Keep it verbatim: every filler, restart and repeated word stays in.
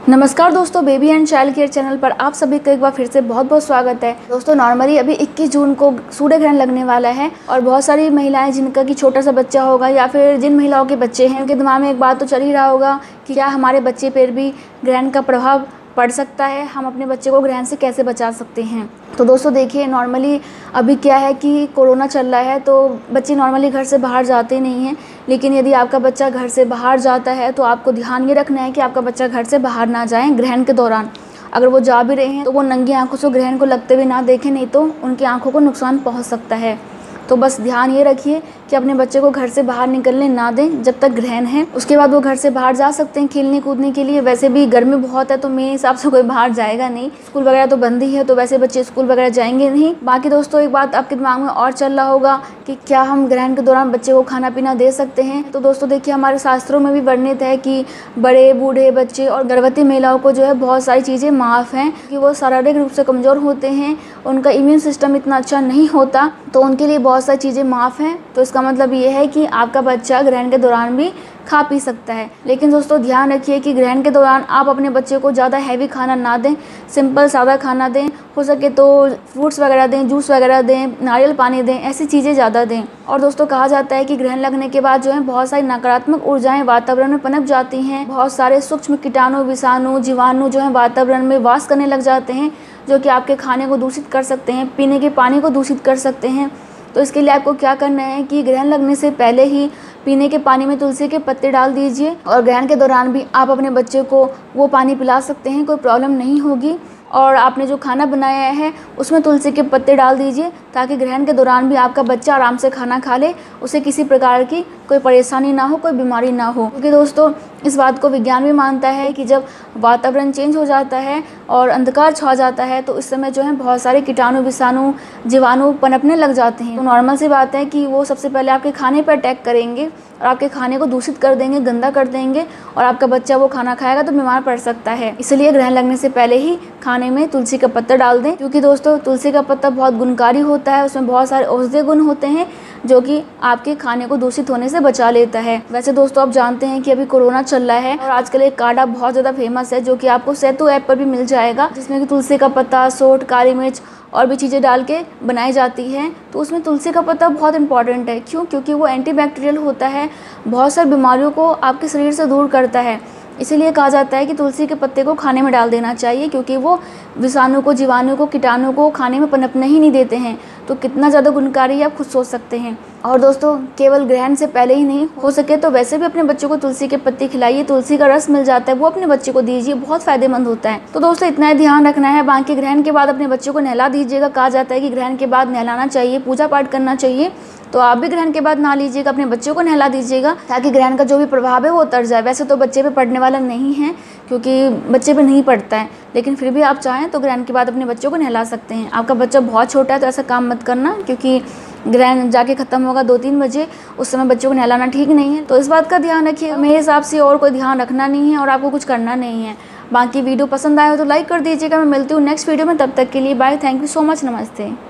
नमस्कार दोस्तों, baby and child care channel पर आप सभी का एक बार फिर से बहुत बहुत स्वागत है। दोस्तों नॉर्मली अभी इक्कीस जून को सूर्य ग्रहण लगने वाला है और बहुत सारी महिलाएं जिनका कि छोटा सा बच्चा होगा या फिर जिन महिलाओं के बच्चे हैं उनके दिमाग में एक बात तो चल ही रहा होगा कि क्या हमारे बच्चे पर भी ग्रहण का प्रभाव पड़ सकता है, हम अपने बच्चे को ग्रहण से कैसे बचा सकते हैं। तो दोस्तों देखिए, नॉर्मली अभी क्या है कि कोरोना चल रहा है तो बच्चे नॉर्मली घर से बाहर जाते नहीं हैं, लेकिन यदि आपका बच्चा घर से बाहर जाता है तो आपको ध्यान ये रखना है कि आपका बच्चा घर से बाहर ना जाए ग्रहण के दौरान। अगर वो जा भी रहे हैं तो वो नंगी आंखों से ग्रहण को लगते हुए ना देखें, नहीं तो उनकी आंखों को नुकसान पहुँच सकता है। तो बस ध्यान ये रखिए कि अपने बच्चे को घर से बाहर निकलने ना दें जब तक ग्रहण है। उसके बाद वो घर से बाहर जा सकते हैं खेलने कूदने के लिए। वैसे भी गर्मी बहुत है तो मेरे हिसाब से कोई बाहर जाएगा नहीं। स्कूल वगैरह तो बंद ही है तो वैसे बच्चे स्कूल वगैरह जाएंगे नहीं। बाकी दोस्तों एक बात आपके दिमाग में और चल रहा होगा कि क्या हम ग्रहण के दौरान बच्चे को खाना पीना दे सकते हैं। तो दोस्तों देखिए, हमारे शास्त्रों में भी वर्णित है कि बड़े बूढ़े बच्चे और गर्भवती महिलाओं को जो है बहुत सारी चीज़ें माफ़ हैं कि वो शारीरिक रूप से कमज़ोर होते हैं, उनका इम्यून सिस्टम इतना अच्छा नहीं होता, तो उनके लिए बहुत सारी चीज़ें माफ़ हैं। तो इसका मतलब ये है कि आपका बच्चा ग्रहण के दौरान भी खा पी सकता है। लेकिन दोस्तों ध्यान रखिए कि ग्रहण के दौरान आप अपने बच्चे को ज़्यादा हैवी खाना ना दें, सिंपल सादा खाना दें। हो सके तो फ्रूट्स वगैरह दें, जूस वगैरह दें, नारियल पानी दें, ऐसी चीज़ें ज़्यादा दें। और दोस्तों कहा जाता है कि ग्रहण लगने के बाद जो है बहुत सारी नकारात्मक ऊर्जाएं वातावरण में पनप जाती हैं। बहुत सारे सूक्ष्म कीटाणु, विषाणु, जीवाणु जो है वातावरण में वास करने लग जाते हैं, जो कि आपके खाने को दूषित कर सकते हैं, पीने के पानी को दूषित कर सकते हैं। तो इसके लिए आपको क्या करना है कि ग्रहण लगने से पहले ही पीने के पानी में तुलसी के पत्ते डाल दीजिए और ग्रहण के दौरान भी आप अपने बच्चे को वो पानी पिला सकते हैं, कोई प्रॉब्लम नहीं होगी। और आपने जो खाना बनाया है उसमें तुलसी के पत्ते डाल दीजिए ताकि ग्रहण के दौरान भी आपका बच्चा आराम से खाना खा ले, उसे किसी प्रकार की कोई परेशानी ना हो, कोई बीमारी ना हो। क्योंकि दोस्तों इस बात को विज्ञान भी मानता है कि जब वातावरण चेंज हो जाता है और अंधकार छा जाता है तो इस समय जो है बहुत सारे कीटाणु, विषाणु, जीवाणु पनपने लग जाते हैं। तो नॉर्मल सी बात है कि वो सबसे पहले आपके खाने पर अटैक करेंगे और आपके खाने को दूषित कर देंगे, गंदा कर देंगे, और आपका बच्चा वो खाना खाएगा तो बीमार पड़ सकता है। इसलिए ग्रहण लगने से पहले ही खाने में तुलसी का पत्ता डाल दें, क्योंकि दोस्तों तुलसी का पत्ता बहुत गुणकारी होता है। उसमें बहुत सारे औषधीय गुण होते हैं जो कि आपके खाने को दूषित होने से बचा लेता है। वैसे दोस्तों आप जानते हैं कि अभी कोरोना चल रहा है और आजकल एक काढ़ा बहुत ज़्यादा फेमस है जो कि आपको सेतु ऐप पर भी मिल जाएगा, जिसमें कि तुलसी का पत्ता, सोंठ, काली मिर्च और भी चीज़ें डाल के बनाई जाती हैं। तो उसमें तुलसी का पत्ता बहुत इंपॉर्टेंट है। क्यों? क्योंकि वो एंटीबैक्टीरियल होता है, बहुत सारी बीमारियों को आपके शरीर से दूर करता है। इसीलिए कहा जाता है कि तुलसी के पत्ते को खाने में डाल देना चाहिए, क्योंकि वो विषाणु को, जीवाणु को, कीटाणु को खाने में पनपने ही नहीं देते हैं। तो कितना ज़्यादा गुणकारी है आप खुद सोच सकते हैं। और दोस्तों केवल ग्रहण से पहले ही नहीं, हो सके तो वैसे भी अपने बच्चों को तुलसी के पत्ते खिलाइए। तुलसी का रस मिल जाता है, वो अपने बच्चे को दीजिए, बहुत फायदेमंद होता है। तो दोस्तों इतना ही ध्यान रखना है। बाकी ग्रहण के बाद अपने बच्चों को नहला दीजिएगा। कहा जाता है कि ग्रहण के बाद नहलाना चाहिए, पूजा पाठ करना चाहिए। तो आप भी ग्रहण के बाद नहा लीजिएगा, अपने बच्चों को नहला दीजिएगा ताकि ग्रहण का जो भी प्रभाव है वो उतर जाए। वैसे तो बच्चे पे पड़ने वाला नहीं है क्योंकि बच्चे पे नहीं पड़ता है, लेकिन फिर भी आप चाहें तो ग्रहण के बाद अपने बच्चों को नहला सकते हैं। आपका बच्चा बहुत छोटा है तो ऐसा काम मत करना, क्योंकि ग्रहण जाके ख़त्म होगा दो तीन बजे, उस समय बच्चों को नहलाना ठीक नहीं है। तो इस बात का ध्यान रखिए। मेरे हिसाब से और कोई ध्यान रखना नहीं है और आपको कुछ करना नहीं है। बाकी वीडियो पसंद आया हो तो लाइक कर दीजिएगा। मैं मिलती हूँ नेक्स्ट वीडियो में, तब तक के लिए bye. Thank you so much. नमस्ते।